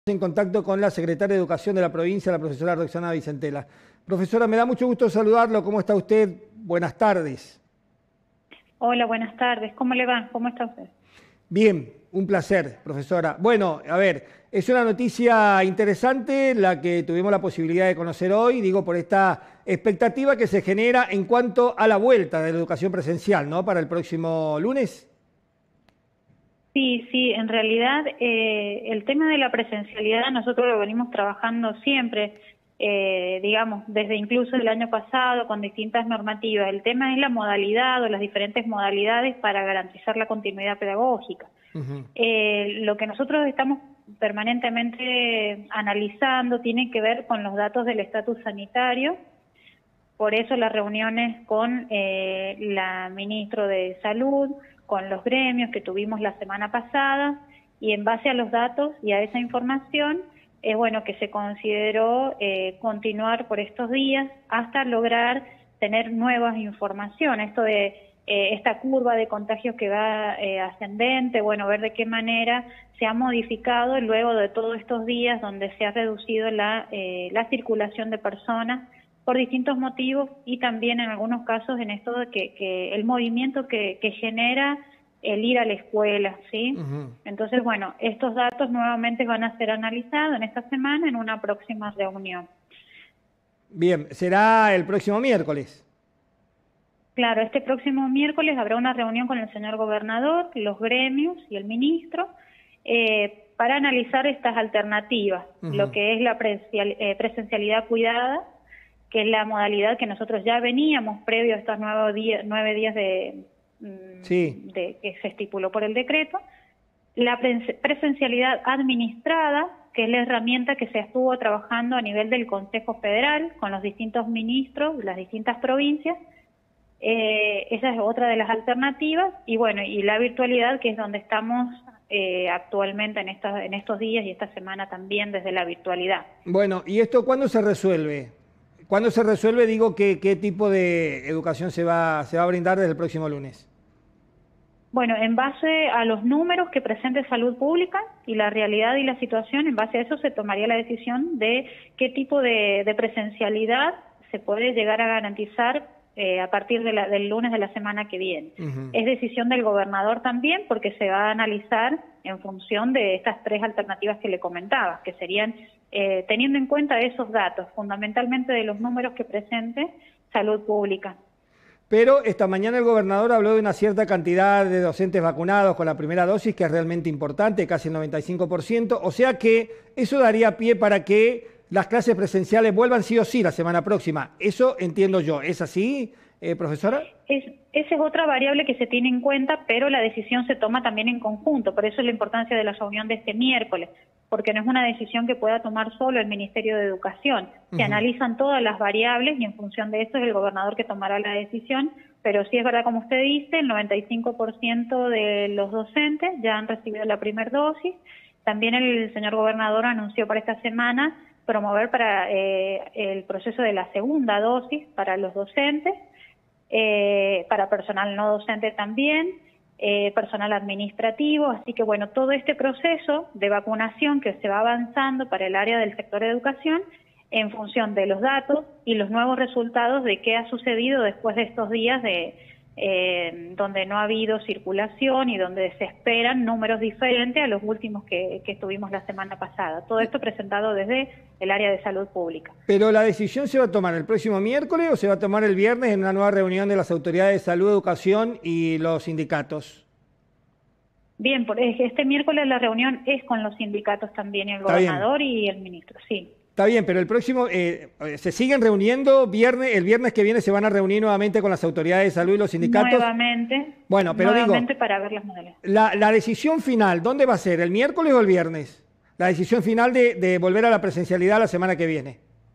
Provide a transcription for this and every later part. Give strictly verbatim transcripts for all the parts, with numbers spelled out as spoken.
En contacto con la secretaria de Educación de la provincia, la profesora Roxana Vicentela. Profesora, me da mucho gusto saludarlo. ¿Cómo está usted? Buenas tardes. Hola, buenas tardes. ¿Cómo le va? ¿Cómo está usted? Bien, un placer, profesora. Bueno, a ver, es una noticia interesante la que tuvimos la posibilidad de conocer hoy, digo, por esta expectativa que se genera en cuanto a la vuelta de la educación presencial, ¿no? Para el próximo lunes. Sí, sí, en realidad eh, el tema de la presencialidad nosotros lo venimos trabajando siempre, eh, digamos, desde incluso el año pasado con distintas normativas. El tema es la modalidad o las diferentes modalidades para garantizar la continuidad pedagógica. Uh-huh. Eh, lo que nosotros estamos permanentemente analizando tiene que ver con los datos del estatus sanitario. Por eso las reuniones con eh, la ministra de Salud, con los gremios que tuvimos la semana pasada, y en base a los datos y a esa información, es bueno que se consideró eh, continuar por estos días hasta lograr tener nuevas informaciones. Esto de eh, esta curva de contagios que va eh, ascendente, bueno, ver de qué manera se ha modificado luego de todos estos días donde se ha reducido la, eh, la circulación de personas por distintos motivos, y también en algunos casos en esto de que, que el movimiento que, que genera el ir a la escuela, ¿sí? Uh-huh. Entonces, bueno, estos datos nuevamente van a ser analizados en esta semana en una próxima reunión. Bien, será el próximo miércoles. Claro, este próximo miércoles habrá una reunión con el señor gobernador, los gremios y el ministro, eh, para analizar estas alternativas, uh-huh. Lo que es la presencialidad cuidada, que es la modalidad que nosotros ya veníamos previo a estos nueve días, nueve días de, sí. de que se estipuló por el decreto, la presencialidad administrada, que es la herramienta que se estuvo trabajando a nivel del Consejo Federal con los distintos ministros de las distintas provincias. Eh, esa es otra de las alternativas, y bueno, y la virtualidad, que es donde estamos eh, actualmente en, esta, en estos días y esta semana también desde la virtualidad. Bueno, ¿y esto cuándo se resuelve? ¿Cuándo se resuelve, digo, qué, qué tipo de educación se va, se va a brindar desde el próximo lunes? Bueno, en base a los números que presente Salud Pública y la realidad y la situación, en base a eso se tomaría la decisión de qué tipo de, de presencialidad se puede llegar a garantizar eh, a partir de la, del lunes de la semana que viene. Uh-huh. Es decisión del gobernador también, porque se va a analizar en función de estas tres alternativas que le comentaba, que serían eh, teniendo en cuenta esos datos, fundamentalmente de los números que presente Salud Pública. Pero esta mañana el gobernador habló de una cierta cantidad de docentes vacunados con la primera dosis, que es realmente importante, casi el noventa y cinco por ciento, o sea que eso daría pie para que las clases presenciales vuelvan sí o sí la semana próxima. Eso entiendo yo. ¿Es así, eh, profesora? Es, esa es otra variable que se tiene en cuenta, pero la decisión se toma también en conjunto. Por eso es la importancia de la reunión de este miércoles, porque no es una decisión que pueda tomar solo el Ministerio de Educación. Se uh-huh. analizan todas las variables y en función de eso es el gobernador que tomará la decisión, pero sí es verdad, como usted dice, el noventa y cinco por ciento de los docentes ya han recibido la primera dosis. También el señor gobernador anunció para esta semana promover para eh, el proceso de la segunda dosis para los docentes, eh, para personal no docente también, eh, personal administrativo, así que bueno, todo este proceso de vacunación que se va avanzando para el área del sector de educación en función de los datos y los nuevos resultados de qué ha sucedido después de estos días de eh, donde no ha habido circulación y donde se esperan números diferentes a los últimos que, que estuvimos la semana pasada. Todo esto presentado desde el área de Salud Pública. ¿Pero la decisión se va a tomar el próximo miércoles o se va a tomar el viernes en una nueva reunión de las autoridades de salud, educación y los sindicatos? Bien, por este miércoles la reunión es con los sindicatos también, y el Está gobernador bien. y el ministro, sí. Está bien, pero el próximo, eh, ¿se siguen reuniendo? Viernes, el viernes que viene se van a reunir nuevamente con las autoridades de salud y los sindicatos. Nuevamente. Bueno, pero nuevamente digo, para ver las modalidades. La, la decisión final, ¿dónde va a ser? ¿El miércoles o el viernes? La decisión final de, de volver a la presencialidad la semana que viene.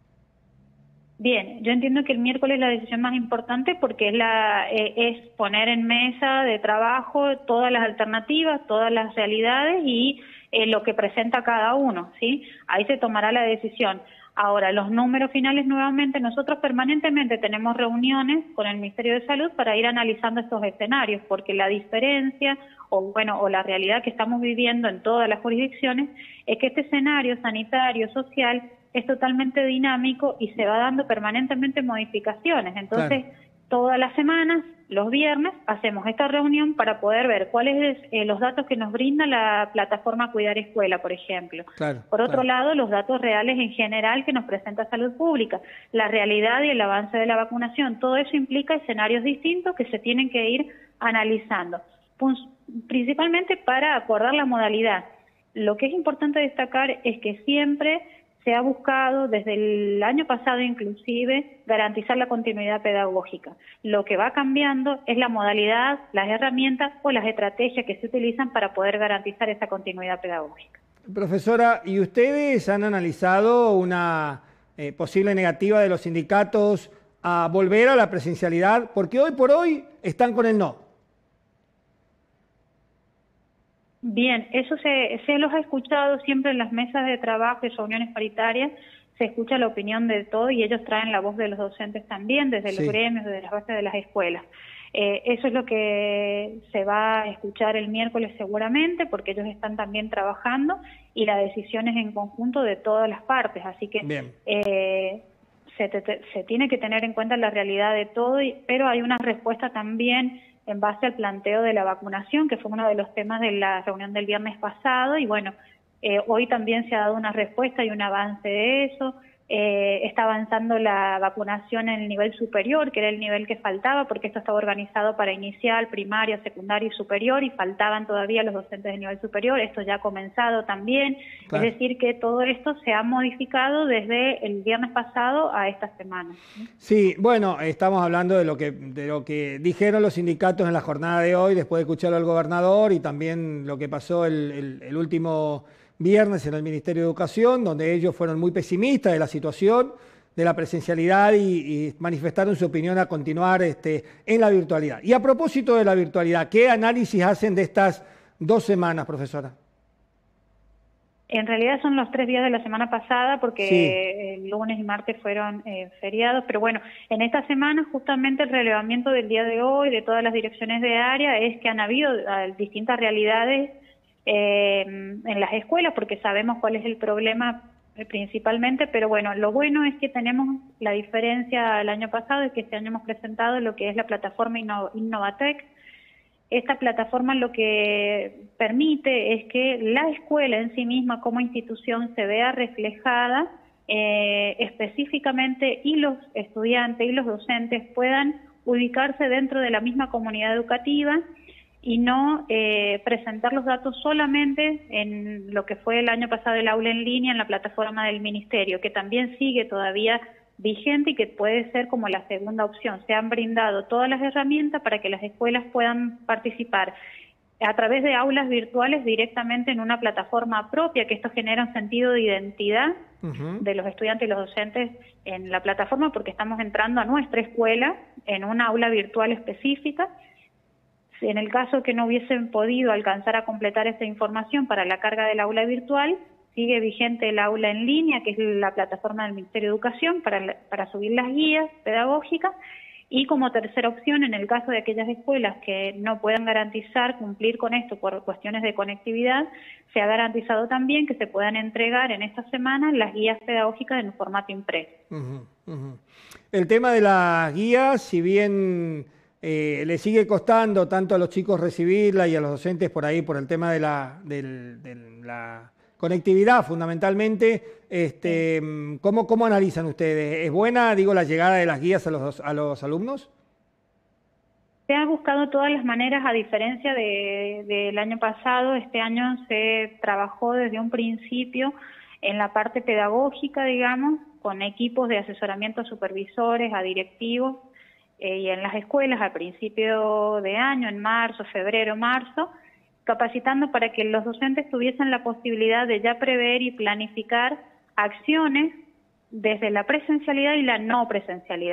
Bien, yo entiendo que el miércoles es la decisión más importante porque es, la, eh, es poner en mesa de trabajo todas las alternativas, todas las realidades y eh, lo que presenta cada uno, ¿sí? Ahí se tomará la decisión. Ahora, los números finales nuevamente, nosotros permanentemente tenemos reuniones con el Ministerio de Salud para ir analizando estos escenarios, porque la diferencia o bueno o la realidad que estamos viviendo en todas las jurisdicciones es que este escenario sanitario, social, es totalmente dinámico y se va dando permanentemente modificaciones. Entonces, claro, todas las semanas, los viernes, hacemos esta reunión para poder ver cuáles son eh, los datos que nos brinda la plataforma Cuidar Escuela, por ejemplo. Claro, por otro claro. lado, los datos reales en general que nos presenta Salud Pública, la realidad y el avance de la vacunación. Todo eso implica escenarios distintos que se tienen que ir analizando, principalmente para acordar la modalidad. Lo que es importante destacar es que siempre se ha buscado, desde el año pasado inclusive, garantizar la continuidad pedagógica. Lo que va cambiando es la modalidad, las herramientas o las estrategias que se utilizan para poder garantizar esa continuidad pedagógica. Profesora, ¿y ustedes han analizado una eh, posible negativa de los sindicatos a volver a la presencialidad? Porque hoy por hoy están con el no. Bien, eso se, se los ha escuchado siempre en las mesas de trabajo y reuniones paritarias, se escucha la opinión de todo y ellos traen la voz de los docentes también, desde Sí. los gremios, desde las bases de las escuelas. Eh, eso es lo que se va a escuchar el miércoles seguramente, porque ellos están también trabajando y la decisión es en conjunto de todas las partes, así que eh, se, te, se tiene que tener en cuenta la realidad de todo, y, pero hay una respuesta también en base al planteo de la vacunación, que fue uno de los temas de la reunión del viernes pasado, y bueno, eh, hoy también se ha dado una respuesta y un avance de eso. Eh, está avanzando la vacunación en el nivel superior, que era el nivel que faltaba, porque esto estaba organizado para inicial, primaria, secundaria y superior, y faltaban todavía los docentes de nivel superior. Esto ya ha comenzado también, claro. Es decir, que todo esto se ha modificado desde el viernes pasado a esta semana. Sí, bueno, estamos hablando de lo que, de lo que dijeron los sindicatos en la jornada de hoy, después de escucharlo al gobernador, y también lo que pasó el, el, el último viernes en el Ministerio de Educación, donde ellos fueron muy pesimistas de la situación, de la presencialidad y, y manifestaron su opinión a continuar este, en la virtualidad. Y a propósito de la virtualidad, ¿qué análisis hacen de estas dos semanas, profesora? En realidad son los tres días de la semana pasada, porque sí. el lunes y martes fueron eh, feriados, pero bueno, en esta semana justamente el relevamiento del día de hoy, de todas las direcciones de área, es que han habido uh, distintas realidades Eh, en las escuelas, porque sabemos cuál es el problema eh, principalmente, pero bueno, lo bueno es que tenemos la diferencia al año pasado, es que este año hemos presentado lo que es la plataforma Inno, Innovatec. Esta plataforma lo que permite es que la escuela en sí misma como institución se vea reflejada eh, específicamente, y los estudiantes y los docentes puedan ubicarse dentro de la misma comunidad educativa y no eh, presentar los datos solamente en lo que fue el año pasado el aula en línea en la plataforma del Ministerio, que también sigue todavía vigente y que puede ser como la segunda opción. Se han brindado todas las herramientas para que las escuelas puedan participar a través de aulas virtuales directamente en una plataforma propia, que esto genera un sentido de identidad uh-huh. de los estudiantes y los docentes en la plataforma, porque estamos entrando a nuestra escuela en una aula virtual específica. En el caso que no hubiesen podido alcanzar a completar esa información para la carga del aula virtual, sigue vigente el aula en línea, que es la plataforma del Ministerio de Educación, para, para subir las guías pedagógicas. Y como tercera opción, en el caso de aquellas escuelas que no puedan garantizar cumplir con esto por cuestiones de conectividad, se ha garantizado también que se puedan entregar en esta semana las guías pedagógicas en un formato impreso. Uh-huh, uh-huh. El tema de las guías, si bien Eh, le sigue costando tanto a los chicos recibirla y a los docentes por ahí, por el tema de la, de, de la conectividad fundamentalmente, este, sí. ¿cómo, ¿cómo analizan ustedes? ¿Es buena, digo, la llegada de las guías a los, a los alumnos? Se han buscado todas las maneras, a diferencia de, del año pasado. Este año se trabajó desde un principio en la parte pedagógica, digamos, con equipos de asesoramiento a supervisores, a directivos, y en las escuelas al principio de año, en marzo, febrero, marzo, capacitando para que los docentes tuviesen la posibilidad de ya prever y planificar acciones desde la presencialidad y la no presencialidad.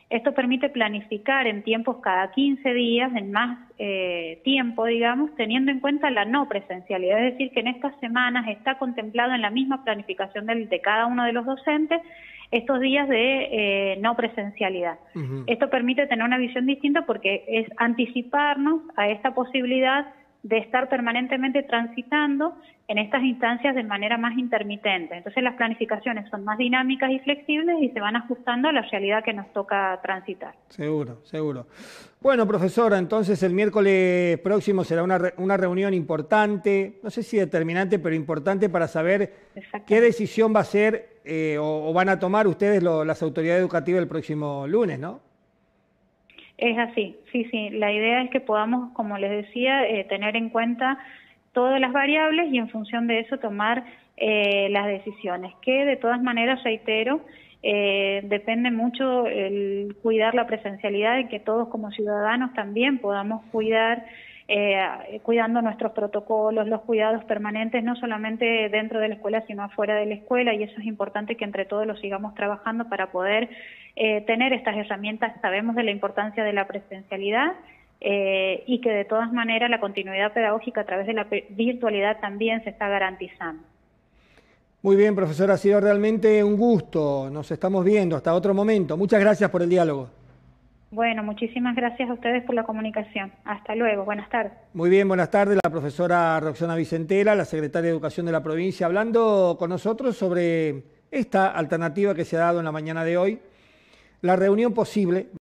Esto permite planificar en tiempos cada quince días, en más eh, tiempo, digamos, teniendo en cuenta la no presencialidad. Es decir, que en estas semanas está contemplado en la misma planificación del, de cada uno de los docentes estos días de eh, no presencialidad. Uh-huh. Esto permite tener una visión distinta porque es anticiparnos a esta posibilidad de estar permanentemente transitando en estas instancias de manera más intermitente. Entonces las planificaciones son más dinámicas y flexibles y se van ajustando a la realidad que nos toca transitar. Seguro, seguro. Bueno, profesora, entonces el miércoles próximo será una, re una reunión importante, no sé si determinante, pero importante para saber qué decisión va a ser eh, o, o van a tomar ustedes lo, las autoridades educativas el próximo lunes, ¿no? Es así, sí, sí. La idea es que podamos, como les decía, eh, tener en cuenta todas las variables y en función de eso tomar eh, las decisiones, que de todas maneras, reitero, eh, depende mucho el cuidar la presencialidad y que todos como ciudadanos también podamos cuidar, eh, cuidando nuestros protocolos, los cuidados permanentes, no solamente dentro de la escuela, sino afuera de la escuela, y eso es importante que entre todos lo sigamos trabajando para poder eh, tener estas herramientas. Sabemos de la importancia de la presencialidad, Eh, y que de todas maneras la continuidad pedagógica a través de la virtualidad también se está garantizando. Muy bien, profesora, ha sido realmente un gusto. Nos estamos viendo hasta otro momento. Muchas gracias por el diálogo. Bueno, muchísimas gracias a ustedes por la comunicación. Hasta luego, buenas tardes. Muy bien, buenas tardes. La profesora Roxana Vicentela, la secretaria de Educación de la provincia, hablando con nosotros sobre esta alternativa que se ha dado en la mañana de hoy, la reunión posible